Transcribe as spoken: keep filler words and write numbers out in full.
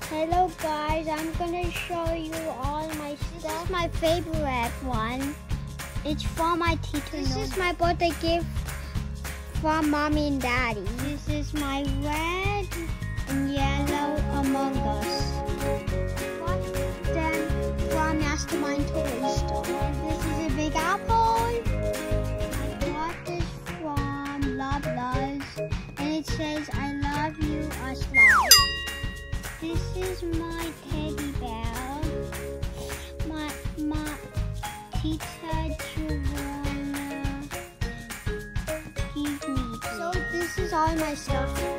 Hello guys, I'm gonna show you all my stuff. This is my favorite one. It's from my Tito. This is my birthday gift from mommy and daddy. This is my red and yellow Among Us. Got them from Mastermind Toy Store. This is a big apple. I got this from Love Loves, and it says I love you, us love. This is my teddy bear. My my Tita Joanna gave me. So this is all my stuff.